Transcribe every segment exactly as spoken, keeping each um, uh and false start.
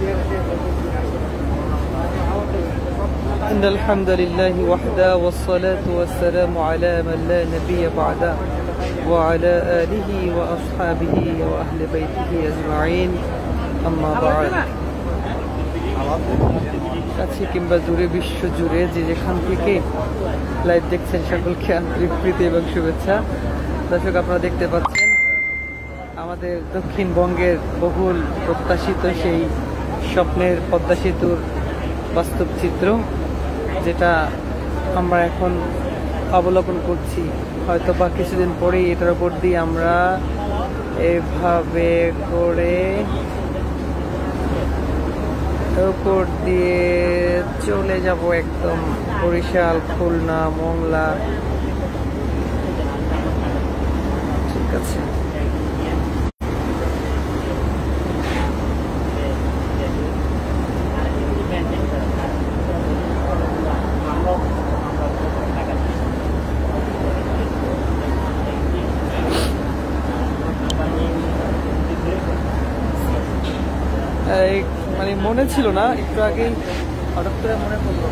إن الحمد لله وحده والصلاة والسلام على من لا نبي بعده وعلى آله وأصحابه وأهل بيته أجمعين أما بعد কাছে কিংবা দূরে বিশ্ব জুড়ে যে যেখান থেকে লাইভ দেখছেন সকলকে আন্তরিক প্রীতি এবং শুভেচ্ছা। দর্শক, আপনারা দেখতে পাচ্ছেন আমাদের দক্ষিণবঙ্গের বহুল প্রত্যাশিত সেই স্বপ্নের পদ্মা সেতুর বাস্তব চিত্র, যেটা আমরা এখন অবলোকন করছি। হয়তো বা কিছুদিন পরেই এটার উপর দিয়ে আমরা এভাবে করে উপর দিয়ে চলে যাব একদম বরিশাল, খুলনা, মোংলা। ঠিক আছে, মানে মনে ছিল না, একটু আগেই হঠাৎ করে মনে পড়লো।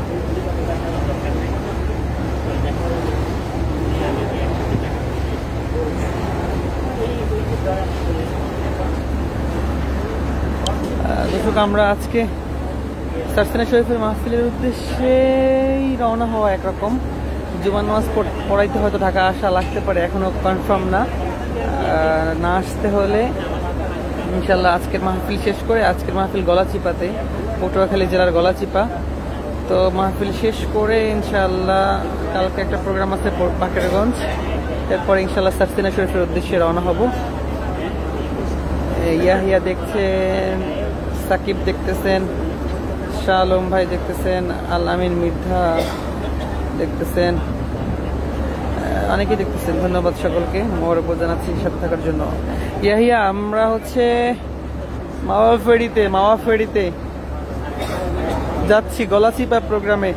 দর্শক, আমরা আজকে সারসিনা শরীফের মাহফিলের উদ্দেশ্যেই রওনা হওয়া। একরকম জুমার নামাজ পড়াইতে হয়তো ঢাকা আসা লাগতে পারে, এখনো কনফার্ম না। না আসতে হলে ইনশাল্লাহ আজকের মাহফিল শেষ করে, আজকের মাহফিল গলাচিপাতে, পটুয়াখালী জেলার গলাচিপা। তো মাহফিল শেষ করে ইনশাল্লাহ কালকে একটা প্রোগ্রাম আছে বাকেরগঞ্জ, এরপর ইনশাল্লাহ সারসিনা শরীফের উদ্দেশ্যে রওনা হব। ইয়াহিয়া দেখছেন, সাকিব দেখতেছেন, শাহ আলম ভাই দেখতেছেন, আল আমিন মৃদ্ধা দেখতেছেন, অনেকেই দেখতেছেন। ধন্যবাদ সকলকে, মোবারক জানাচ্ছি সাথে থাকার জন্য। ইয়াহিয়া, আমরা হচ্ছে মাওয়া ফেরিতে মাওয়া ফেরিতে যাচ্ছি গলাচিপা প্রোগ্রামে।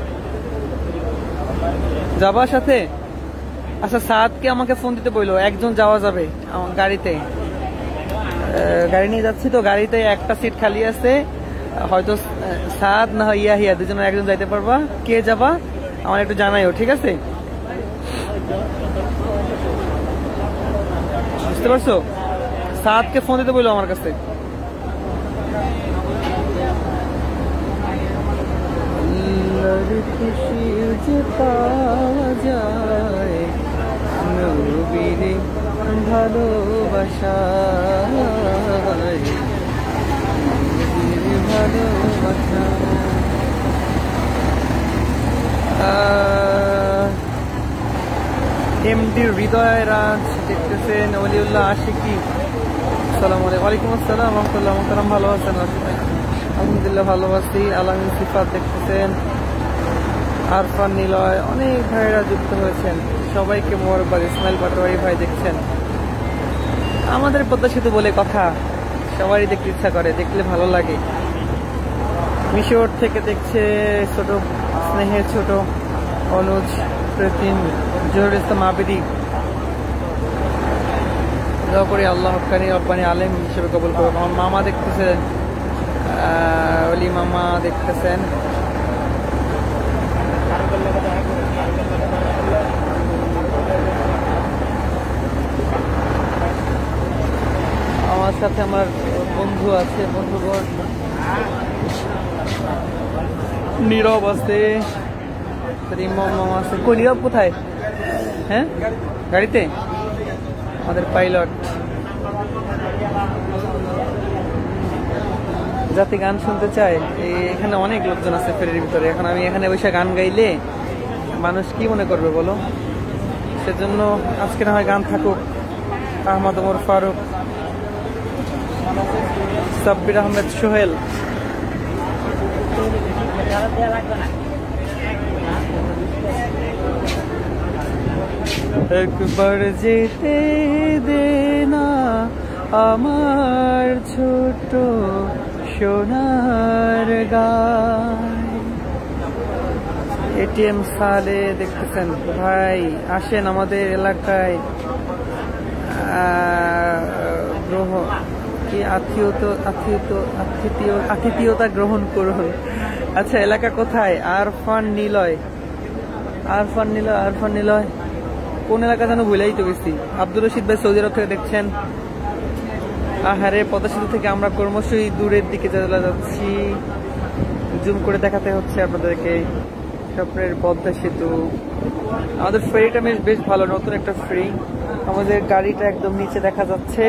যাবার সাথে? আচ্ছা, সাদকে আমাকে ফোন দিতে বললো, একজন যাওয়া যাবে আমার গাড়িতে। গাড়ি নিয়ে যাচ্ছি তো, গাড়িতে একটা সিট খালি আছে, হয়তো সাদ না হয় ইয়াহিয়া, দুজনে একজন যাইতে পারবা। কে যাবা আমার একটু জানাইও, ঠিক আছে? বুঝতে পারছো? সাদকে ফোন দিতে বললো আমার কাছে। খুশি যে পাওয়া যায় নবীর ভালোবাসা, ভালোবাসা। এমডি হৃদয় রাজ দেখতেছেন, ওলিউল্লাহ আশিকি, আসসালামু আলাইকুম। ওয়ালাইকুম আসসালাম রহমতুল্লাহ। মোহতারাম, ভালো আছেন? আলহামদুলিল্লাহ ভালো আছি। আলামিন সিফাত দেখতেছেন, আরফান নিলয়, অনেক ভাইরা যুক্ত হয়েছেন, সবাইকে মোবারকবাদ। ইসমাইল পাটোয়ারি ভাই দেখছেন। আমাদের পদ্মা সেতু বলে কথা, সবারই দেখতে ইচ্ছা করে, দেখলে ভালো লাগে। মিশর থেকে দেখছে ছোট স্নেহের ছোট অনুজ, প্রতিদিন জহুরুল ইসলাম আবেদি। দোয়া করি আল্লাহ হক্কানি রব্বানি আলেম হিসেবে কবুল করুন। আমার মামা দেখতেছেন, অলি মামা দেখতেছেন। আমার সাথে আমার বন্ধু আছে, বন্ধুগণ নীরব আছে, মামা আছে। কই নীরব কোথায়? হ্যাঁ, গাড়িতে আমাদের পাইলট। যাতে গান শুনতে চায়, এখানে অনেক লোকজন আছে ফেরির ভিতরে। এখন আমি এখানে বসে গান গাইলে মানুষ কি মনে করবে বলো? সেজন্য আজকে না হয় গান থাকুক। আহমদ ওমর ফারুক, সাব্বির আহমেদ সোহেল, একবার যেতে দে না আমার ছোট সোনার গায়। এটিএম সালে দেখতেছেন ভাই, আসেন আমাদের এলাকায় গ্রহ কি আত্মীয়তা আত্মীয়তা আতিথীয় আতিথিয়তা গ্রহণ করুন। আচ্ছা, এলাকা কোথায়? আরফান নিলয়, আরফান নিলয়, আরফান নিলয় কোন এলাকা যেন ভুলেই তো গেছি। আব্দুর রশিদ ভাই সৌদি আরব থেকে দেখছেন। আহারে, পদ্মা সেতু থেকে আমরা ক্রমশই দূরের দিকে চলে যাচ্ছি। জুম করে দেখাতে হচ্ছে আপনাদেরকে স্বপ্নের পদ্মা সেতু। আমাদের ফেরিটা বেশ বেশ ভালো, নতুন একটা ফেরি। আমাদের গাড়িটা একদম নিচে দেখা যাচ্ছে।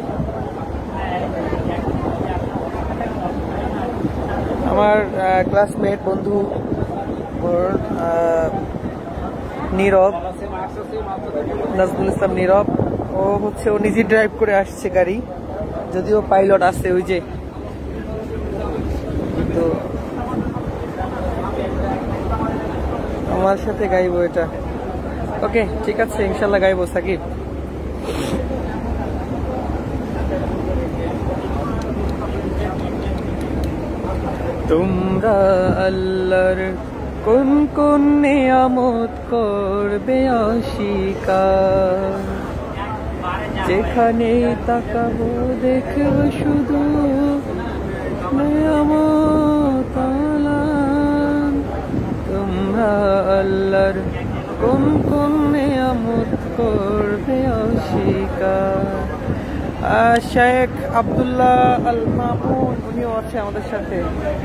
আমার ক্লাসমেট বন্ধু নীরব, নাজমুল ইসলাম নীরব, ও হচ্ছে ও নিজে ড্রাইভ করে আসছে গাড়ি, যদিও পাইলট আছে ওই যে। তো আমার সাথে গাইবো এটা। ওকে, ঠিক আছে, ইনশাল্লাহ গাইবো। সাকিব, তোমরা আল্লাহর কোন কোন নিয়ামত করবে অস্বীকার, যেখানে তাকাবো দেখব শুধু নিয়ামত আলান। তোমরা আল্লাহর কোন কোন নিয়ামত করবে অস্বীকার। শেখ আব্দুল্লাহ আল মামুন উনিও আছে আমাদের সাথে,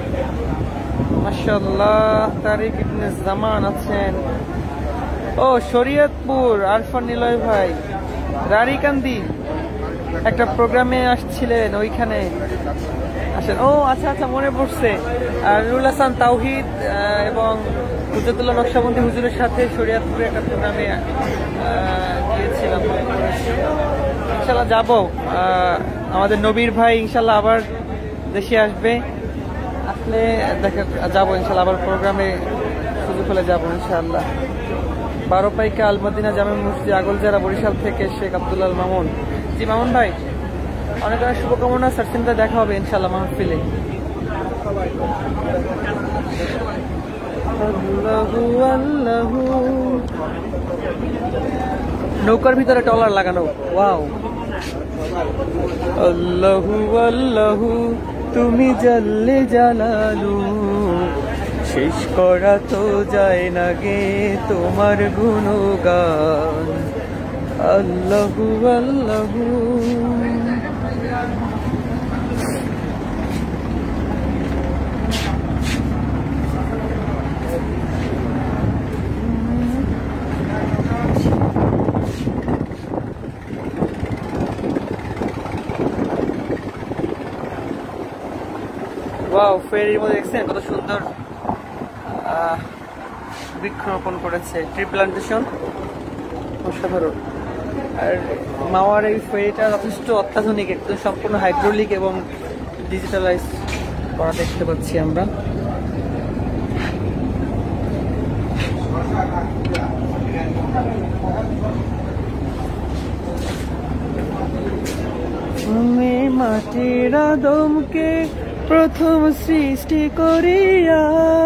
মাশাআল্লাহ। তারিক ইবনে জামান আছেন। ও শরীয়তপুর, আরফান নিলয় ভাই রারিকান্দি একটা প্রোগ্রামে আসছিলেন, ওইখানে আসেন। ও আচ্ছা আচ্ছা, মনে পড়ছে। আর রুল হাসান তাওহিদ এবং হুজরতুল্লাহ নকশবন্দি হুজুরের সাথে শরীয়তপুরে একটা প্রোগ্রামে গিয়েছিলাম। ইনশাল্লাহ যাবো। আমাদের নবীর ভাই ইনশাল্লাহ আবার দেশে আসবে, আসলে দেখা যাবো ইনশাল্লাহ, আবার প্রোগ্রামে সুযোগ হলে যাবো ইনশাল্লাহ। বারো পাইকা আলমদিনা জামে মসজিদ, আগলজারা, বরিশাল থেকে শেখ আব্দুল্লাহ আল মামুন। জি মামুন ভাই, অনেক অনেক শুভকামনা। সার্চিনটা দেখা হবে ইনশাল্লাহ মাহফিলে। আল্লাহু আল্লাহু, নৌকার ভিতরে টলার লাগানো, ওয়াও। আল্লাহু আল্লাহু, তুমি জাল্লে জালালু, শেষ করা তো যায় না গে তোমার গুণগান। আল্লাহু আল্লাহু, ওয়াও, ফেরির মধ্যে দেখছেন কত সুন্দর বৃক্ষরোপণ করেছে, ট্রি প্লান্টেশন, অসাধারণ। আর মাওয়ার এই ফেরিটা যথেষ্ট অত্যাধুনিক, একদম সম্পূর্ণ হাইড্রোলিক এবং ডিজিটালাইজ করা দেখতে পাচ্ছি আমরা। তুমি মাটির আদমকে প্রথম সৃষ্টি করিয়া,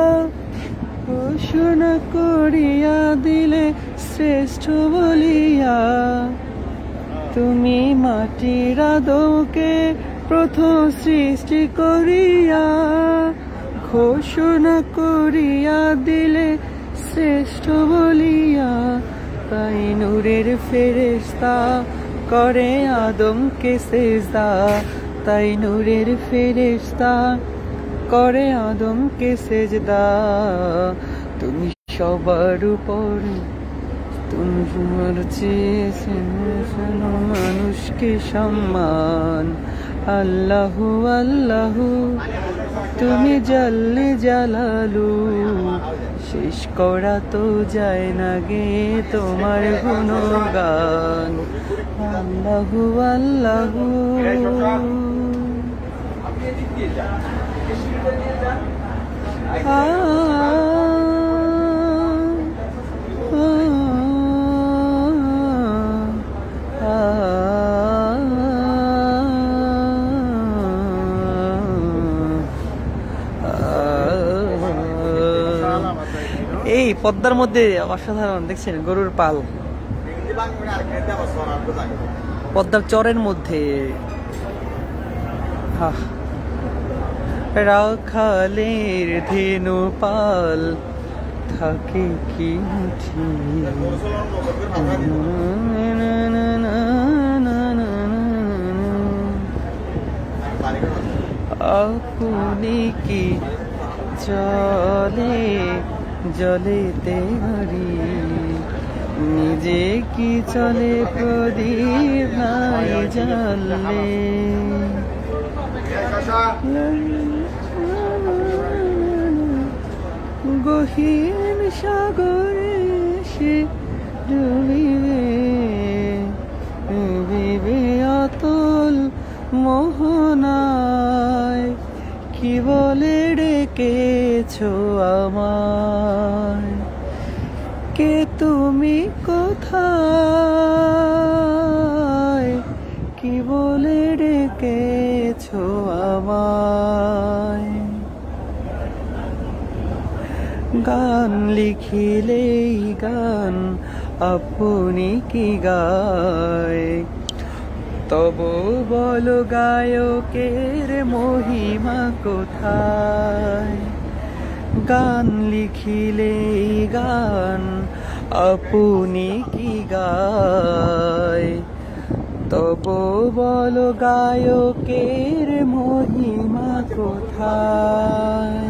ঘোষণা করিয়া দিলে শ্রেষ্ঠ বলিয়া। তুমি মাটির আদমকে প্রথম সৃষ্টি করিয়া, ঘোষণা করিয়া দিলে শ্রেষ্ঠ বলিয়া। তাই নূরের ফেরেশতা করে আদমকে সেজদা, তাই নূরের ফেরেশতা করে আদমকে সেজদা। তুমি সবার উপর, তুমি তোমার চেয়েছেন মানুষকে সম্মান। আল্লাহু আল্লাহু, তুমি জাল্লে জালালু, শেষ করা তো যায় না গে তোমার গুণগান। আল্লাহু আল্লাহু, আ এই পদ্মার মধ্যে অসাধারণ দেখছেন গরুর পাল, পদ্মার চরের মধ্যে আহা রাখালের ধেনু পাল থাকে কি আপনি কি জলে জলেতে হারি নিজে কি চলে প্রদীপ নাই জ্বলে গহীন সাগরে সে ডুবিবে ডুবিবে অতল মোহনায় কি বলে ডেকেছো আমায় কে তুমি কোথায় কি বলে ডেকেছো আমায় গান লিখিলেই গান আপনি কি গায় তবু বলো গায়কের মহিমা কোথায় গান লিখিলেই গান আপনি কি গায় তবু বলো গায়কের মহিমা কোথায়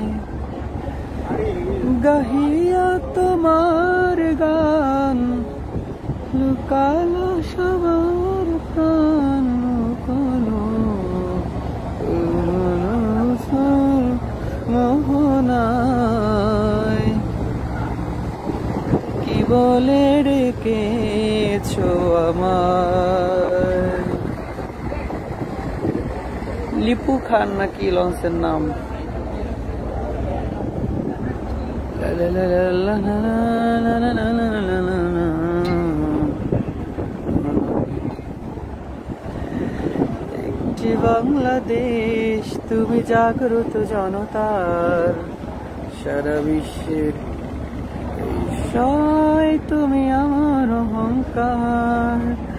গাহিয়া তোমার গান লুকালো সবার প্রাণ লুকালো মোহনায় কি বলে ডেকেছো আমার লিপু খান নাকি লঞ্চের নাম একটি বাংলাদেশ তুমি জাগ্রত জনতার সারা বিশ্বের বিষয় তুমি আমার অহংকার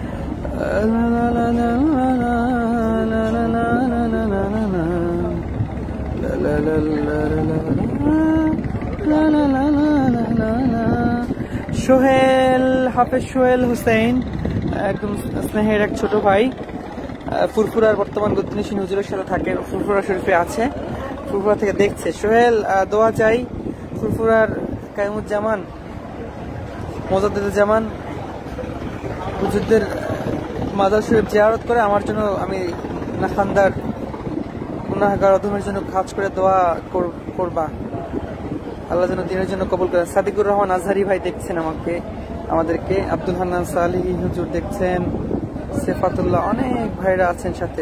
সোহেল হাফেজ সোহেল হুসেন একদম স্নেহের এক ছোট ভাই ফুরফুরার বর্তমান গদ্দিনী হুজুরের সাথে থাকে ফুরফুরা শরীফে আছে ফুরফুরা থেকে দেখছে সোহেল দোয়া চাই ফুরফুরার কায়ুমুজ্জামান মোজাদ্দেদুজ্জামান হুজুরদের মাজার শরীফ জিয়ারত করে আমার জন্য আমি নাখান্দার গুনাহগার অধমের জন্য কাজ করে দোয়া করবা আল্লাহ যেন দিনের জন্য কবুল করেন সাদিকুর রহমান আজহারি ভাই দেখছেন আমাকে আমাদেরকে আব্দুল হান্নান সালিহি হুজুর দেখছেন সেফাতুল্লাহ অনেক ভাইরা আছেন সাথে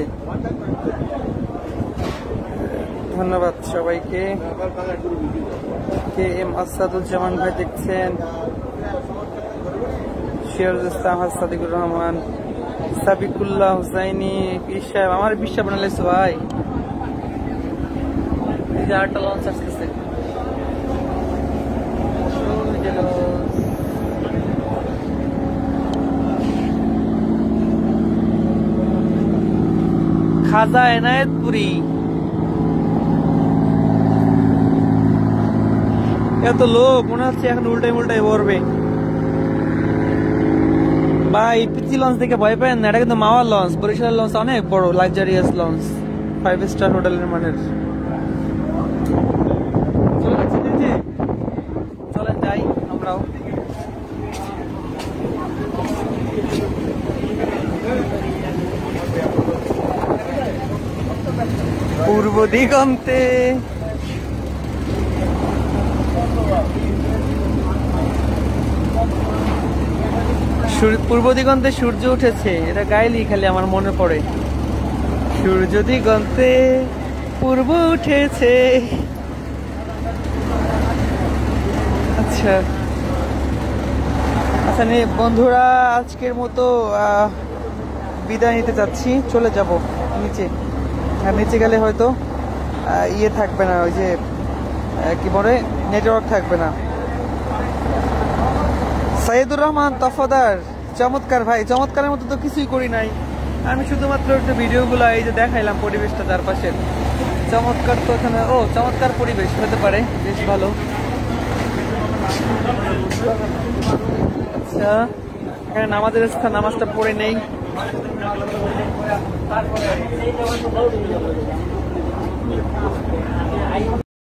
ধন্যবাদ সবাইকে কে এম আসাদুজ্জামান ভাই দেখছেন সিরাজুল ইসলাম সাদিকুর রহমান সাবিকুল্লাহ হুসাইনি পীর সাহেব আমার পীর সাহেব বানাইছো ভাই এই যে আটটা লঞ্চ আসতেছে খাজা এনায়েতপুরি এত লোক মনে হচ্ছে এখন উল্টাই উল্টাই পড়বে ভাই পিচি লঞ্চ দেখে ভয় পায় না এটা কিন্তু মাওয়া লঞ্চ বরিশাল লঞ্চ অনেক বড় লাক্সারিয়াস লঞ্চ ফাইভ স্টার হোটেলের মানের চলেন যাই আমরাও পূর্ব দিগন্তে পূর্ব দিগন্তে সূর্য উঠেছে এটা গাইলি খালি আমার মনে পড়ে সূর্য দিগন্তে পূর্ব উঠেছে আচ্ছা আচ্ছা বন্ধুরা আজকের মতো বিদায় নিতে চাচ্ছি চলে যাব নিচে আর নিচে গেলে হয়তো ইয়ে থাকবে না ওই যে কি বলে নেটওয়ার্ক থাকবে না সাইদুর রহমান তফাদার চমৎকার ভাই চমৎকারের মতো তো কিছুই করি নাই আমি শুধুমাত্র একটু ভিডিওগুলো এই যে দেখাইলাম পরিবেশটা চারপাশে চমৎকার। তো এখানে ও চমৎকার পরিবেশ হতে পারে, বেশ ভালো। আচ্ছা, এখানে নামাজের স্থান, নামাজটা পড়ে নেই।